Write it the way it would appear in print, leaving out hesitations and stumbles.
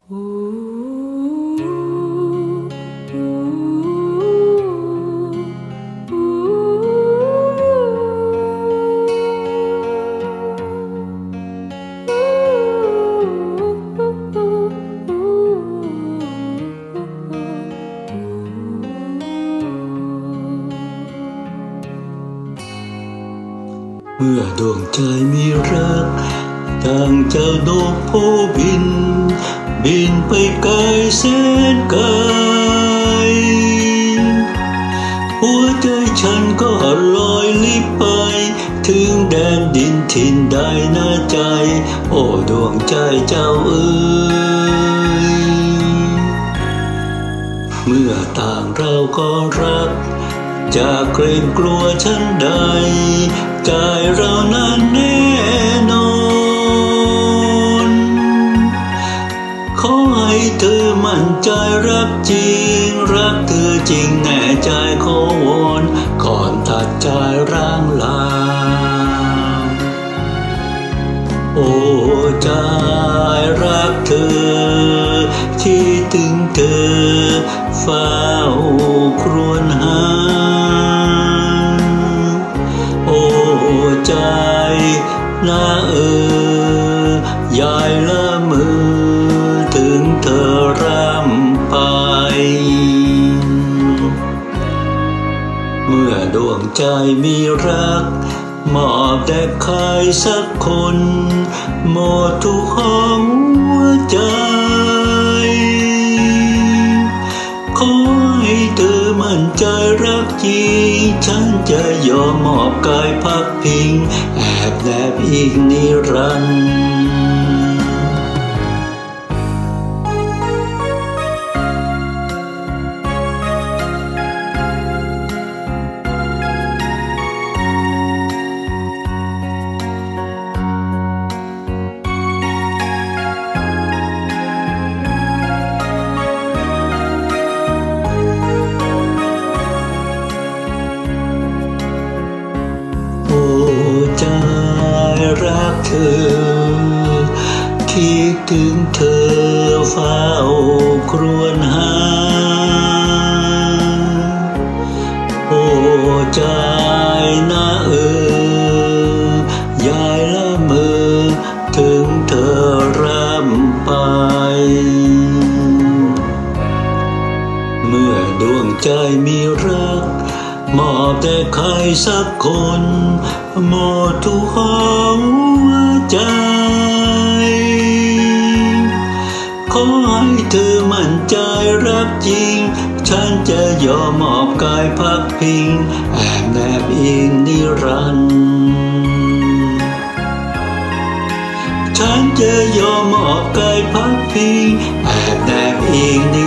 เมื่อดวงใจมีรักดังเจ้านกผู้บินไปไกลแสนไกลหัวใจฉันก็ลอยลิบไปถึงแดนดินถิ่นใดน่าใจโอ้ดวงใจเจ้าเอ๋ยเมื่อต่างเราก็รักจะเกรงกลัวฉันใดใจเรานั้นแน่นอนขอให้เธอมั่นใจรักจริงรักเธอจริงแน่ใจขอวอนก่อนตัดใจร้างลาโอ้ใจรักเธอที่ถึงเธอเฝ้าครวญหาโอ้ใจน่ายายละมือถึงเธอร่ำไปเมื่อดวงใจมีรักมอบแด่ใครสักคนหมดทุกหัวใจขอให้เธอมั่นใจรักจริงฉันจะยอมมอบกายพักพิงแอบแนบอีกนิรันดร์รักเธอคิดถึงเธอเฝ้าครวญหาโอ้ใจน่ายายละเมอถึงเธอร่ำไปเมื่อดวงใจมีรักมอบแต่ใครสักคนหมดทุกหัวใจขอให้เธอมั่นใจรักจริงฉันจะยอมมอบกายพักพิงแอบแนบอิงนิรันดร์ฉันจะยอมมอบกายพักพิงแอบแนบอิงนิ